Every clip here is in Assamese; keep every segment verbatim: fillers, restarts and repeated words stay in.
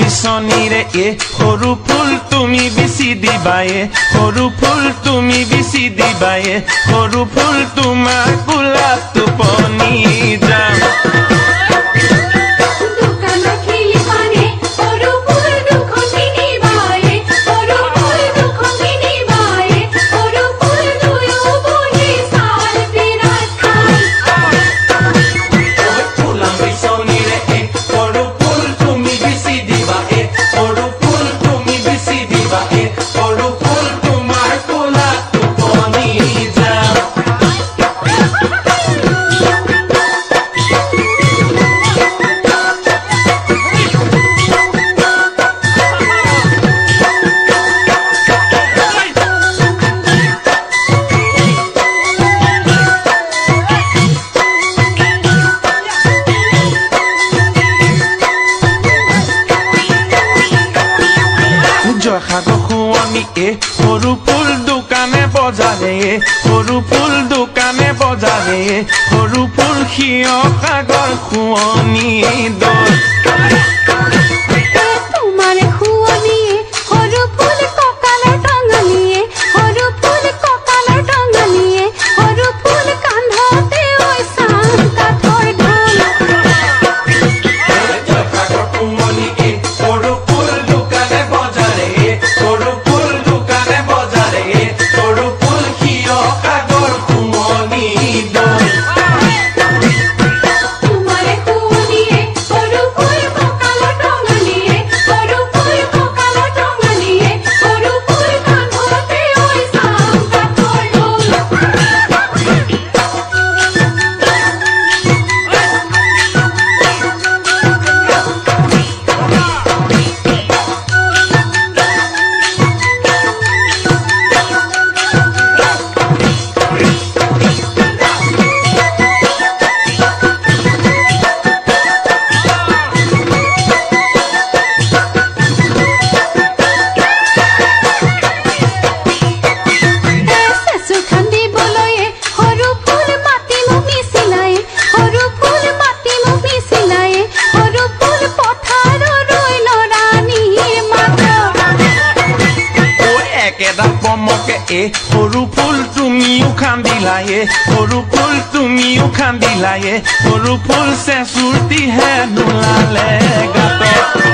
বিচনীৰে এ সৰু ফুল তুমি বিচি দিবা এ সৰু ফুল তুমি বিচি দিবা এ সৰু ফুল তোমাৰ গোলাপ টোপনি যাম সৰু ফুল দোকানে বজাৰে সৰু ফুল দোকানে বজাৰে সৰু ফুল সিয় সাগৰ শুৱনি দল তোমাৰে শুৱনিয়ে সৰু ফুল কঁকালৰ টঙালিয়ে সৰু ফুল কঁকালৰ টঙালিয়ে সৰু ফুল কান্ধতে ঐ চাং কাঠৰ ঢোল সৰু ফুল দোকানে বজাৰে সৰু এ সৰু ফুল তুমিও খান্দিলা এ সৰু ফুল তুমিও খান্দিলা এ সৰু ফুল চেচুৰটিহে নোলালে গাত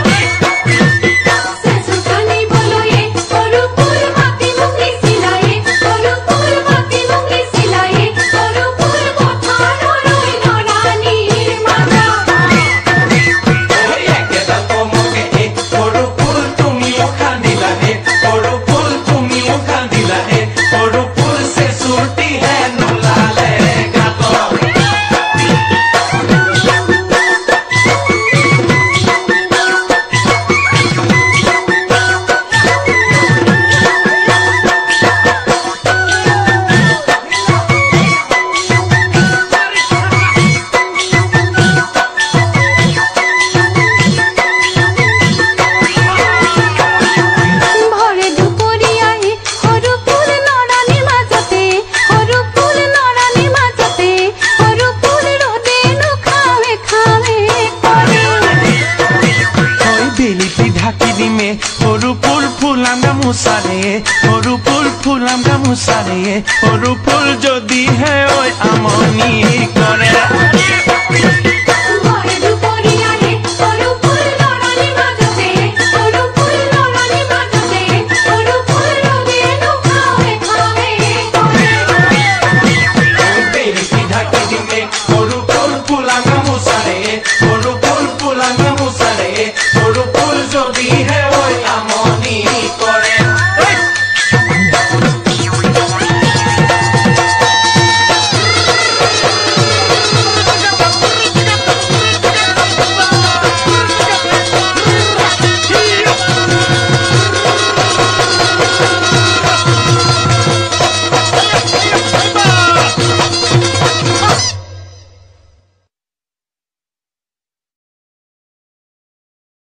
সৰু ফুল ফুলাম গামোচাৰে সৰু ফুল ফুলাম গামোচাৰে সৰু ফুল যদিহে ঐ আমনি কৰে